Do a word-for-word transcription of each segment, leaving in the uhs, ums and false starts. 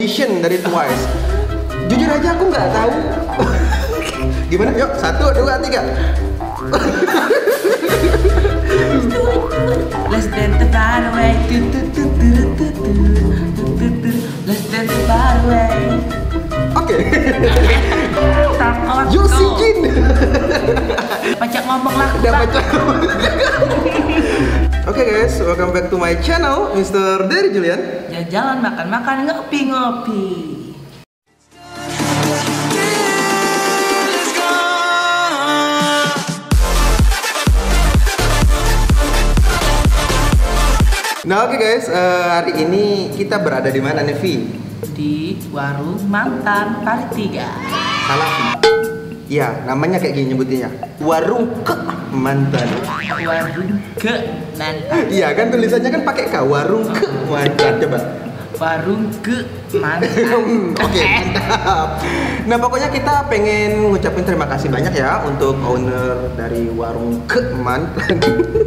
edition dari Twice. Jujur aja aku nggak tahu. Gimana? Yuk, satu, dua, tiga. Let's dance the far away. Let's dance the far away. Oke. Takut. Josie Jin. Pacak ngomong lah. Udah pacak. Oke guys, welcome back to my channel, Mister Derry Julian. Jalan makan-makan ngopi-ngopi. Nah oke okay guys, uh, hari ini kita berada di mana nih Vi? Di warung mantan part tiga. Salah Vi. Iya, namanya kayak gini nyebutinnya. Warung ke mantan. Warung ke mantan. Iya kan tulisannya kan pakai K. Warung ke mantan. Coba. Warung ke mantan. Oke, okay, mantap. Nah pokoknya kita pengen ngucapin terima kasih banyak ya untuk owner dari warung ke mantan.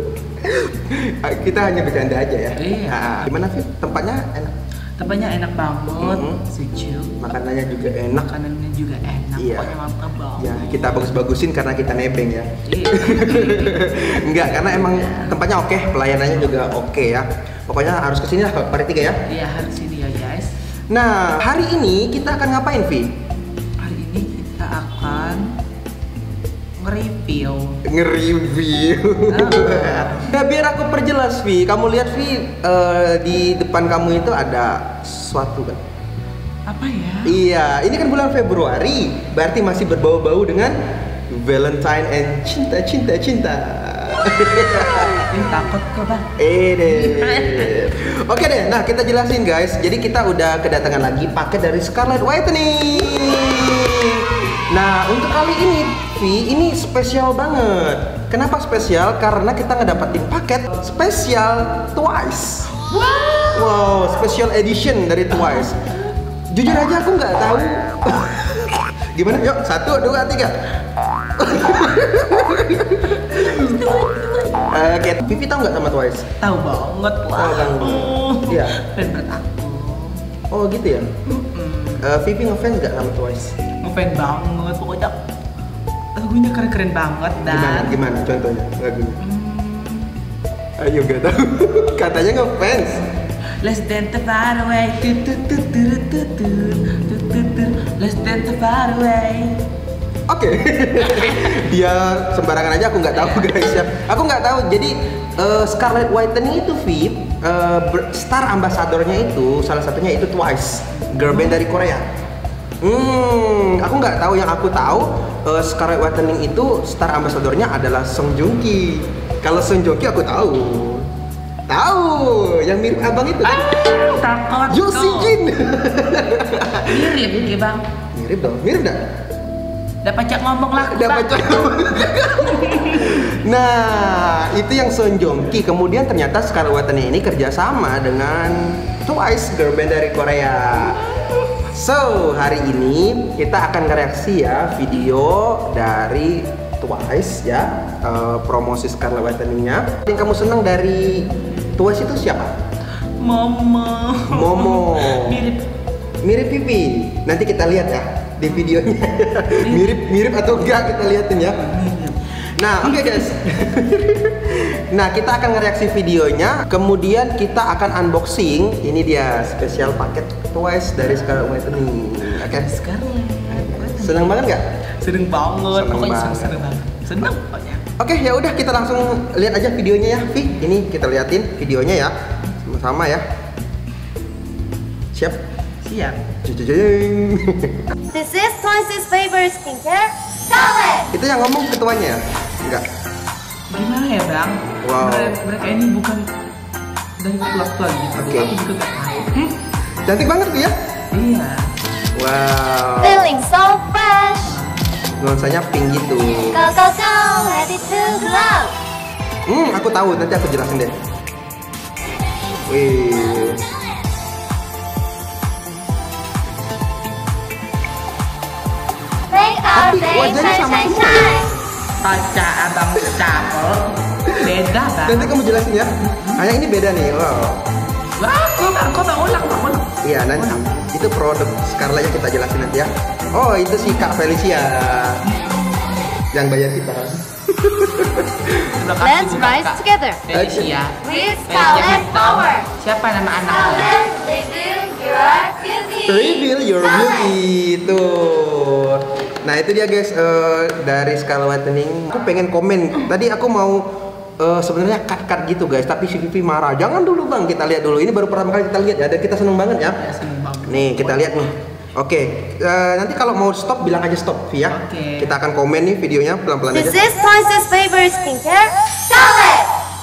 Kita hanya bercanda aja ya. Iya. Nah, gimana Fit? Tempatnya enak? Tempatnya enak banget, Mm-hmm. sejuk. Makanannya juga enak. Makanannya juga enak. Iya. Pokoknya mantap banget. Ya, kita bagus-bagusin karena kita nebeng ya. Iya. Enggak, karena emang tempatnya oke, pelayanannya juga oke ya. Pokoknya harus kesini lah part tiga ya. Iya, harus ini ya guys. Nah, hari ini kita akan ngapain Vi? Hari ini kita akan nge-review. Nge-review. Oh. Nah, biar aku perjelas Vi, kamu lihat Vi, uh, di depan kamu itu ada sesuatu kan? Apa ya? Iya, ini kan bulan Februari, berarti masih berbau-bau dengan Valentine and cinta cinta cinta. Ini takut kok bang. Eh deh. Oke deh, nah kita jelasin guys. Jadi kita udah kedatangan lagi paket dari Scarlett Whitening. Nah untuk kali ini Vi, ini spesial banget. Kenapa spesial? Karena kita ngedapetin paket spesial Twice. Wow. Wow, special edition dari Twice. Jujur aja aku nggak tahu. Gimana? Yuk, satu, dua, tiga. Oke, uh, Vivi tahu nggak sama Twice? Tahu banget lah. Tahu kan? Iya. Favorite aku. Oh gitu ya. Mm-mm. Uh, Vivi ngefans nggak sama Twice? Ngefans banget, pokoknya lagunya keren-keren banget dan. Gimana? Gimana? Contohnya lagunya? Hmm. Ayo gak tahu. Katanya ngefans. Let's dance the far away. Tut, tut, tut, tut, tut, tut, tut, tut, tut. Let's dance the far away. Oke. Dia sembarangan aja, aku nggak tahu guys ya. Aku nggak tahu. Jadi uh, Scarlett Whitening itu Vip, uh, star ambasadornya itu salah satunya itu Twice, girl band dari Korea. Hmm, aku nggak tahu. Yang aku tahu uh, Scarlett Whitening itu star ambasadornya adalah Song Joong Ki. Kalau Song Joong Ki aku tahu. Tahu, yang mirip abang itu kan? Ah, takut. Josie Jin. Mirip ya bang. Mirip dong, mirip dah. Udah pacak ngomong lah. Udah pacak. Nah, itu yang Song Joong Ki. Kemudian ternyata Scarlett Whitening ini kerjasama dengan Twice, girl band dari Korea. So, hari ini kita akan ngereaksi ya video dari Twice ya, uh, promosi Scarlett Whitening-nya. Yang kamu senang dari Twice itu siapa? Momo. Momo. Mirip. Mirip Pipi. Nanti kita lihat ya di videonya. mirip mirip atau enggak kita liatin ya. Nah, oke okay guys. Nah, kita akan ngereaksi videonya, kemudian kita akan unboxing. Ini dia spesial paket Twice dari Scarlett Whitening. Oke. Okay. Scarlett. Senang banget nggak? Seneng banget. Seneng Pokoknya banget. seneng banget. Seneng pokoknya. Oke, okay, ya udah kita langsung lihat aja videonya ya, Vi. Ini kita liatin videonya ya, sama-sama ya. Siap? Siap. Jeng. This is Twice's favorite skincare, Scarlett. Itu yang ngomong ketuanya ya? Enggak. Gimana ya bang? Wow. Mereka, mereka ini bukan dari waktu lagi gitu. Oke. Aku juga gak tahu. Hmm? Cantik banget tuh ya? Iya. Wow. Feeling so fresh. Nuansanya pink gitu. Go go go, ready to glow. Hmm, aku tahu. Nanti aku jelasin deh. Wih. Make our Tapi day wajahnya shine sama shine semua. shine. Pacar abang capel. Beda bang. Nanti kamu jelasin ya. Hanya ini beda nih. Wow. Wah, kok bang, kok bang ulang bang ulang. Iya, nanti itu produk Scarlett yang kita jelasin nanti ya. Oh, itu si Kak Felicia yang bayar kita. Let's rise together. Felicia. With Scarlet Power. Siapa nama anaknya? Scarlet, reveal your beauty. Reveal your beauty tuh. Nah itu dia guys, uh, dari Scarlet Whitening. Aku pengen komen. Tadi aku mau uh, sebenarnya cut-cut gitu guys, tapi si Vivi marah. Jangan dulu bang, kita lihat dulu. Ini baru pertama kali kita lihat ya, dan kita seneng banget ya. Ya, seneng banget. Nih kita lihat nih. Oke, uh, nanti kalau mau stop bilang aja stop, Vi ya. Oke. Kita akan komen nih videonya pelan-pelan This aja. is Twice's favorite skincare, Scarlet.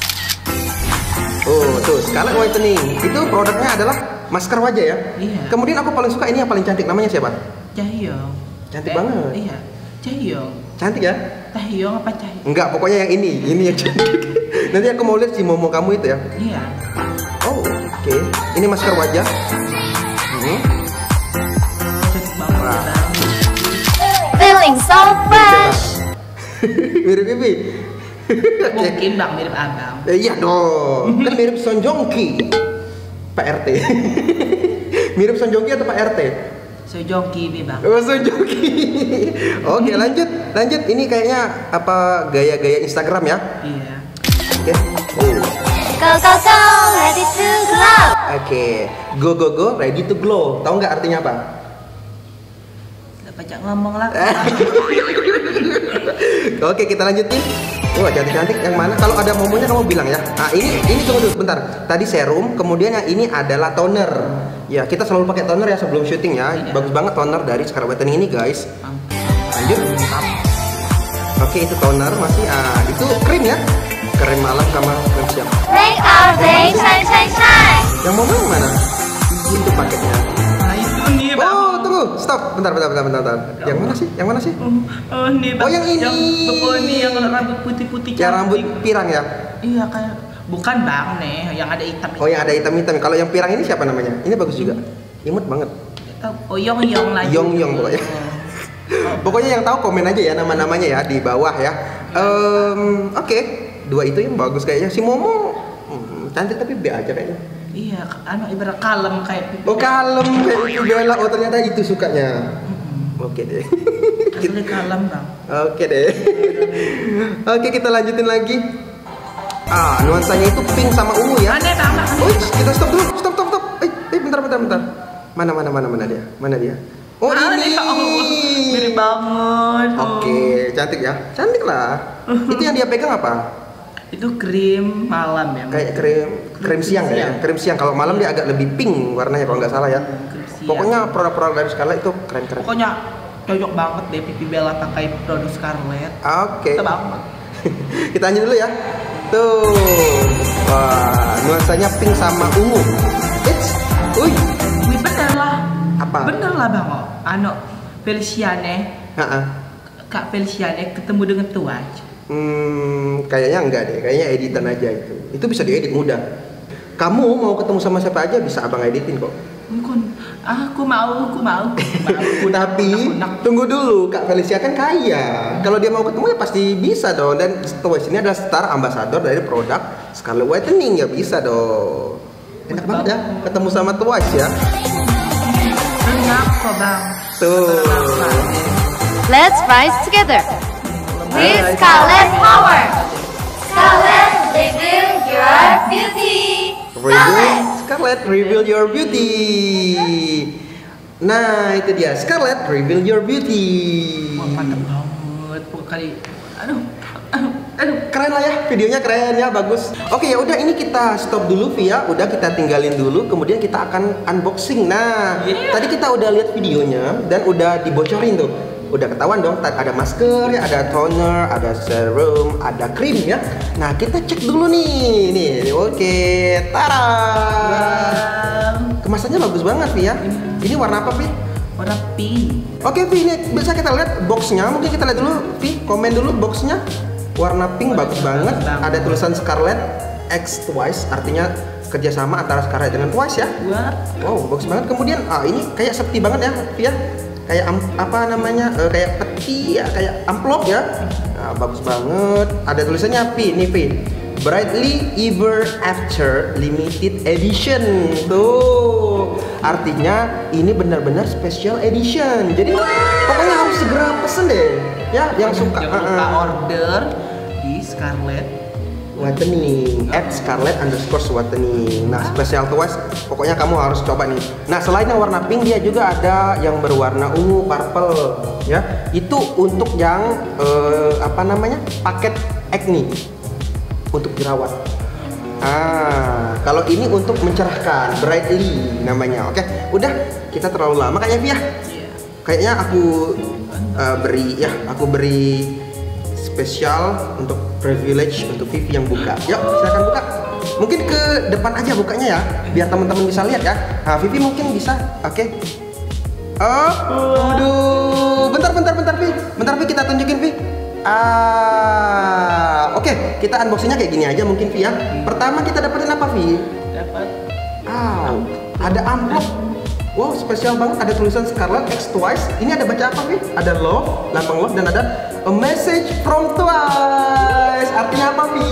Oh tuh, Scarlet Whitening. Itu produknya adalah masker wajah ya. Iya. Kemudian aku paling suka ini yang paling cantik, namanya siapa? Cahyo. Cantik Eh, banget. Iya. Cahyo. Cantik ya? Cahyo apa Cahyo? Enggak, pokoknya yang ini, ini yang cantik. Nanti aku mau lihat si Momo kamu itu ya. Iya. Oh, oke. Ini masker wajah. Hmm. Cantik banget. Wah. Bang. Feeling so fresh. Mirip Bibi. Mungkin bang mirip abang. Eh, iya dong. Kan mirip Son Joong Ki. Pak R T. Mirip Son Joong Ki atau Pak R T? Sejongki nih bang. Oh, Son Joong Ki. Oke, lanjut. Lanjut. Ini kayaknya apa gaya-gaya Instagram ya? Iya. Oke. Oh. Go, go, go, ready to glow. Oke. Go go go, ready to glow. Tahu nggak artinya apa? Gak pacak ngomong lah. Oke, kita lanjutin. Wah, cantik-cantik yang mana? Kalau ada momonya kamu bilang ya. Nah, ini ini tunggu dulu bentar. Tadi serum, kemudian yang ini adalah toner. Ya, kita selalu pakai toner ya sebelum syuting ya. Iya. Bagus banget toner dari Scarlet Whitening ini, guys. Mantap. Lanjut. Oke, itu toner masih ah, itu krim ya. Krim malam sama krim siang. Make our day shine, shine, shine. Yang momo yang mana? Itu paketnya. Nah itu nih bang. Oh, tunggu. Stop. Bentar, bentar, bentar, bentar. bentar. Yang mana sih? Yang mana sih? Oh, oh nih bang. Oh, yang ini. Yang bepo ini yang rambut putih-putih. Yang rambut cantik. pirang ya? Iya kayak. Bukan bang nih, yang ada hitam. Oh, yang ada hitam-hitam. Kalau yang pirang ini siapa namanya? Ini bagus juga. Imut banget. Oh Yong Yong lagi. Yong Yong pokoknya. Pokoknya yang tahu komen aja ya nama-namanya ya di bawah ya. Um, Oke, dua itu yang bagus kayaknya. Si Momo hmm, cantik tapi B aja kayaknya. Iya, anu ibarat kalem kayak. Oh kalem kayak itu Bella. Oh ternyata itu sukanya. Oke deh. Asli kalem bang. Oke deh. Oke kita lanjutin lagi. Ah nuansanya itu pink sama ungu ya. Aneh bang. Aneh. Oh kita stop dulu. Stop stop stop. Eh, eh bentar bentar bentar. Mana mana mana mana dia? Mana dia? Oh Aneh, ini. ya Allah. Mirip banget. Oke, cantik ya. Cantik lah. Itu yang dia pegang apa? Itu krim malam ya. Kayak krim krim siang ya. Krim siang. Kalau malam dia agak lebih pink warnanya kalau nggak salah ya. Krim siang. Pokoknya produk-produk dari Scarlett itu keren-keren. Pokoknya cocok banget deh Pipi Bella pakai produk Scarlett. Oke. Kita banget. Kita lanjut dulu ya. Tuh. Wah, nuansanya pink sama ungu. It's, uy. Wih bener lah. Apa? Bener lah bang. Oh. Ano Feliciane, Ha-ha. Kak Feliciane ketemu dengan Twice. Hmm, kayaknya enggak deh. Kayaknya editan aja itu. Itu bisa diedit mudah. Kamu mau ketemu sama siapa aja bisa abang editin kok. Mungkin aku mau, aku mau. Aku Tapi tunggu dulu, Kak Felicia kan kaya. Kalau dia mau ketemu ya pasti bisa dong. Dan Twice ini adalah star ambassador dari produk Scarlet Whitening ya bisa dong. Enak banget ya ketemu sama Twice ya. Enak kok bang. Tuh. Let's rise together. With Scarlet Power. Scarlet, reveal your beauty. Reveal Scarlett, reveal your beauty. Nah itu dia Scarlett, reveal your beauty. Wah mantap banget. Pokoknya aduh, aduh, aduh. Keren lah ya, videonya keren ya, bagus. Oke ya udah ini kita stop dulu Via, udah kita tinggalin dulu, kemudian kita akan unboxing. Nah, Yeah. tadi kita udah lihat videonya dan udah dibocorin tuh. Udah ketahuan dong, ada masker, ya, ada toner, ada serum, ada krim ya. Nah kita cek dulu nih, nih, oke, tara. Bang. Kemasannya bagus banget Via. Ini warna apa Vi? Warna pink. Oke Vi, ini bisa kita lihat boxnya. Mungkin kita lihat dulu Vi, komen dulu boxnya. Warna pink bagus banget. Ada tulisan Scarlett X Twice, artinya kerjasama antara Scarlett dengan Twice ya. Wah. Wow, bagus banget. Kemudian ah ini kayak seperti banget ya, Via. Kayak am, apa namanya? eh, kayak peti ya, kayak amplop ya. Nah, bagus banget. Ada tulisannya P, nih P. Brightly Ever After Limited Edition. Tuh, artinya ini benar-benar special edition. Jadi pokoknya harus segera pesen deh. Ya, yang suka Jangan lupa uh, uh. order di Scarlett Whitening at Scarlett underscore Whitening. Nah, Special Twice pokoknya kamu harus coba nih. Nah, selain yang warna pink, dia juga ada yang berwarna ungu, purple, ya. Itu untuk yang uh, apa namanya, paket acne untuk jerawat. Ah, kalau ini untuk mencerahkan, brightly namanya. Oke, udah, kita terlalu lama kayaknya Via. Kayaknya aku uh, beri ya, aku beri spesial untuk privilege untuk Vivi yang buka. Yuk, silakan buka. Mungkin ke depan aja bukanya ya, biar teman-teman bisa lihat ya. Nah, Vivi mungkin bisa. Oke. Oh, aduh, bentar, bentar, bentar, Vi. Bentar, Vi, kita tunjukin, Vi. Ah, oke, okay. Kita unboxingnya kayak gini aja mungkin, Vi ya. Pertama kita dapetin apa, Vi? Dapat. Ah, ada amplop. Wow, spesial banget. Ada tulisan Scarlett X Twice. Ini ada baca apa, Vi? Ada love, lambang love, dan ada a message from Twice. Artinya apa, Vi?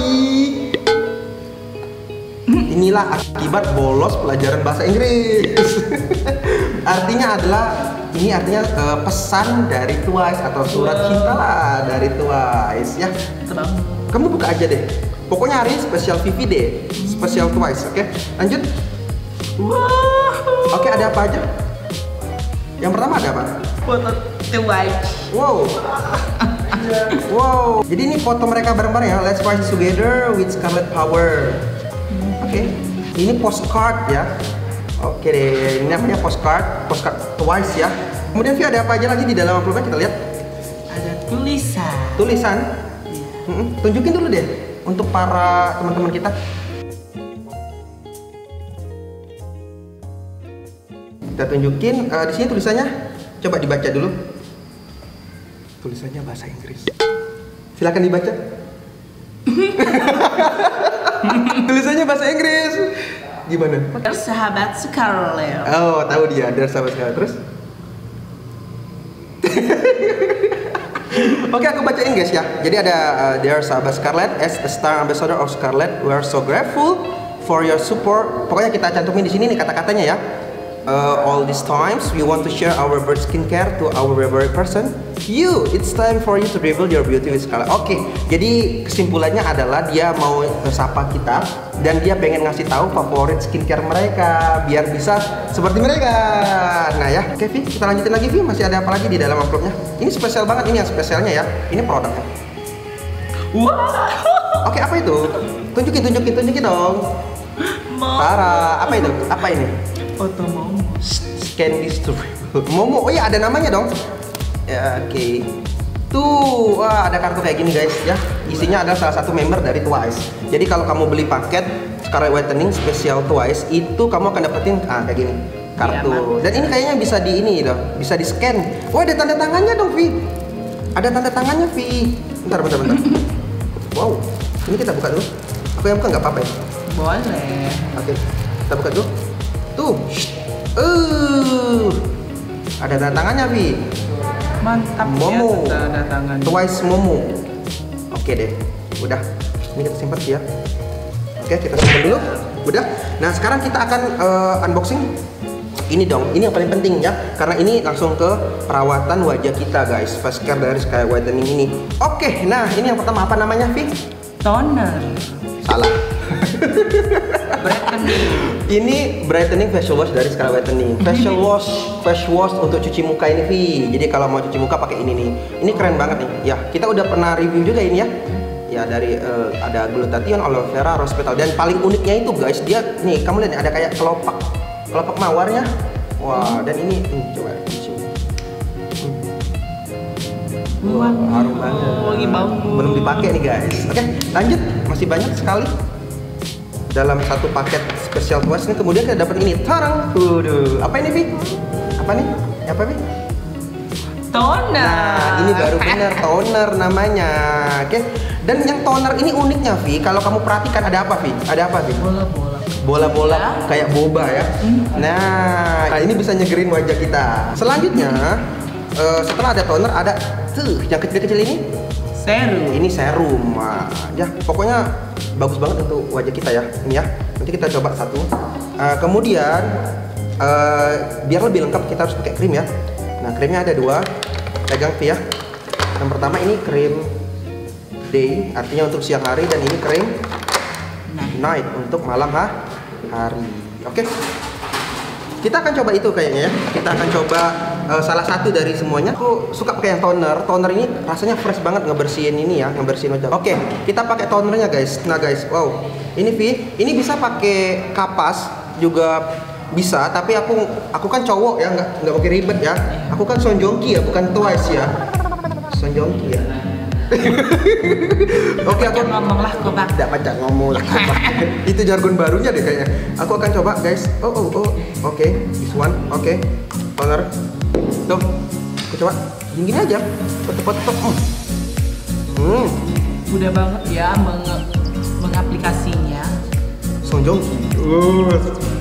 Inilah akibat bolos pelajaran bahasa Inggris. Artinya adalah, ini artinya uh, pesan dari Twice atau surat cinta lah dari Twice ya. Terang. Kamu buka aja deh. Pokoknya hari ini spesial Vivi deh, spesial Twice. Oke, lanjut. Wow. Oke, ada apa aja? Yang pertama ada apa? Foto Twice. Wow. Wow. Jadi ini foto mereka bareng-bareng ya. Let's fight together with Scarlett Power. Oke. Ini postcard ya. Oke deh. Ini namanya postcard, postcard Twice ya. Kemudian Vi, ada apa aja lagi di dalam amplopnya, kita lihat? Ada tulisan. Tulisan. Mm-mm. Tunjukin dulu deh untuk para teman-teman kita. Kita tunjukin, uh, di sini tulisannya, coba dibaca dulu. Tulisannya bahasa Inggris. Silakan dibaca. Tulisannya bahasa Inggris. Gimana? Sahabat Scarlett. Oh, tahu dia, dari sahabat Scarlett. Terus? Oke, aku bacain guys ya. Jadi ada uh, Dear Sahabat Scarlett, as a star ambassador of Scarlett, we are so grateful for your support. Pokoknya kita cantumin di sini nih kata-katanya ya. Uh, all these times we want to share our bird skincare to our favorite person. You, it's time for you to reveal your beauty with Scarlett. Oke, okay, jadi kesimpulannya adalah dia mau sapa kita dan dia pengen ngasih tahu favorit skincare mereka biar bisa seperti mereka. Nah ya, oke, okay, Vi, kita lanjutin lagi, Vi. Masih ada apa lagi di dalam amplopnya? Ini spesial banget, ini yang spesialnya ya. Ini produknya. Wow. Oke, okay, apa itu? Tunjukin, tunjukin, tunjukin dong. Tara, apa itu? Apa ini? Foto Momo. Scan this to Momo. Oh iya, ada namanya dong. Ya, oke. Okay. Tuh, wah, ada kartu kayak gini guys ya. Isinya adalah salah satu member dari Twice. Jadi kalau kamu beli paket Scarlett Whitening Special Twice, itu kamu akan dapetin ah, kayak gini kartu. Dan ini kayaknya bisa di ini loh, bisa di scan. Wah, ada tanda tangannya dong, Vi. Ada tanda tangannya, Vi. Bentar, bentar, bentar. Wow, ini kita buka dulu. Aku yang buka nggak apa-apa ya? Boleh. Oke, kita buka dulu. Tuh, uh, ada tanda tangannya, Vi. Mantap Momo. ya tanda tangan. Twice Momo. Oke deh, udah. Ini kita simpan ya. Oke, kita simpan dulu. Udah. Nah, sekarang kita akan uh, unboxing. Ini dong, ini yang paling penting ya, karena ini langsung ke perawatan wajah kita guys. Face care dari Scarlett Whitening ini. Oke, nah ini yang pertama apa namanya, Vi? Toner. Salah. Brightening. Ini brightening facial wash dari Scarlett Whitening. Facial wash, face wash untuk cuci muka ini, Vi. Jadi kalau mau cuci muka pakai ini nih. Ini keren banget nih. Ya, kita udah pernah review juga ini ya. Ya dari uh, ada glutathione, aloe vera, rose petal, dan paling uniknya itu guys, dia nih kamu lihat nih, ada kayak kelopak, kelopak mawarnya. Wah, dan ini hmm, coba cium. Hmm. Wah, harum banget. Wangi banget. Belum dipakai nih guys. Oke, lanjut. Masih banyak sekali dalam satu paket special Twice ini. Kemudian kita dapat ini, tarang. Waduh, apa ini, Vi? Apa nih? Apa, Vi? Toner. Nah, ini baru benar toner namanya. Oke. Dan yang toner ini uniknya, Vi, kalau kamu perhatikan ada apa, Vi? Ada apa, Vi? Bola-bola. Bola-bola kayak boba ya. Nah, nah ini bisa nyegerin wajah kita. Selanjutnya, uh, setelah ada toner, ada tuh yang kecil-kecil ini. Serum. Ini serum. Nah, ya, pokoknya bagus banget untuk wajah kita ya. Ini ya. Nanti kita coba satu. Uh, kemudian uh, biar lebih lengkap kita harus pakai krim ya. Nah krimnya ada dua. Pegang Vi ya. Yang pertama ini krim day, artinya untuk siang hari, dan ini krim night untuk malam ha hari. Oke. Kita akan coba itu kayaknya ya. Kita akan coba uh, salah satu dari semuanya. Aku suka pakai yang toner. Toner ini rasanya fresh banget ngebersihin ini ya, ngebersihin wajah. Oke, kita pakai tonernya guys. Nah guys, wow. Ini Vi, ini bisa pakai kapas juga bisa, tapi aku aku kan cowok ya, nggak nggak pakai ribet ya. Aku kan sonjongki ya, bukan twice ya. Sonjongki ya. Oke, aku ngomong lah kok, Bang. Tidak pacak ngomong lah kok, Bang. Itu jargon barunya deh kayaknya. Aku akan coba, guys. Oh, oh, oh. Oke, okay. This one. Oke. Okay. Toner. Tuh. Aku coba. Gini aja. Tetep-tetep. Hmm. Hmm. Mudah banget ya meng mengaplikasinya. Sonjongki. Uh.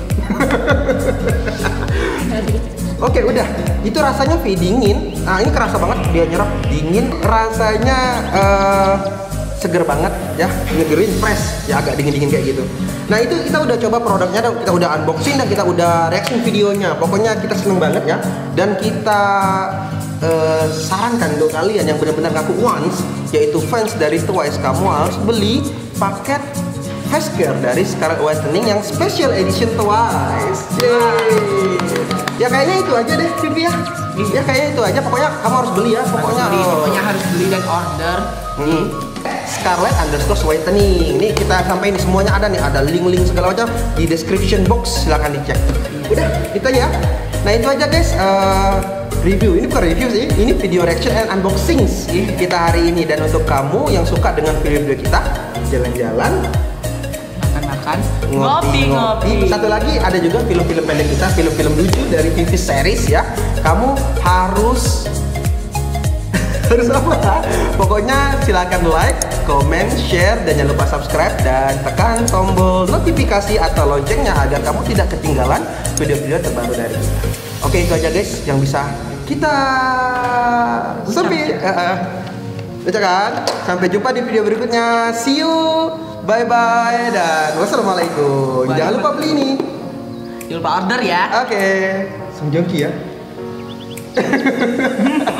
Oke, udah. Itu rasanya Vi dingin. Nah, ini kerasa banget dia nyerap dingin. Rasanya uh, seger banget ya, nyegerin fresh. Ya agak dingin-dingin kayak gitu. Nah, itu kita udah coba produknya dan kita udah unboxing dan kita udah reaction videonya. Pokoknya kita seneng banget ya. Dan kita uh, sarankan untuk kalian yang benar-benar ngaku once, yaitu fans dari Twice, kamu harus beli paket face care dari Scarlet Whitening yang special edition Twice. Yeay. Ya kayaknya itu aja deh Vivi ya. Ya kayaknya itu aja. Pokoknya kamu harus beli ya. Pokoknya beli, pokoknya harus beli dan order. Hmm. Scarlet underscore whitening. Ini kita sampai ini semuanya ada nih. Ada link-link segala macam di description box. Silahkan dicek. Udah itu aja. Nah itu aja guys. Uh, review. Ini bukan review sih. Ini video reaction and unboxing kita hari ini. Dan untuk kamu yang suka dengan video-video kita, jalan-jalan, makan, ngopi-ngopi. Satu lagi ada juga film-film pendek kita, film-film lucu dari T V series ya. Kamu harus harus apa? Pokoknya silakan like, comment, share, dan jangan lupa subscribe dan tekan tombol notifikasi atau loncengnya agar kamu tidak ketinggalan video-video terbaru dari kita. Oke, itu aja guys yang bisa kita sampai uh, uh, kan? Sampai jumpa di video berikutnya. See you. Bye bye dan wassalamualaikum. Bye. Jangan lupa beli ini. Jangan lupa order ya. Oke. Okay. Sonjongki ya.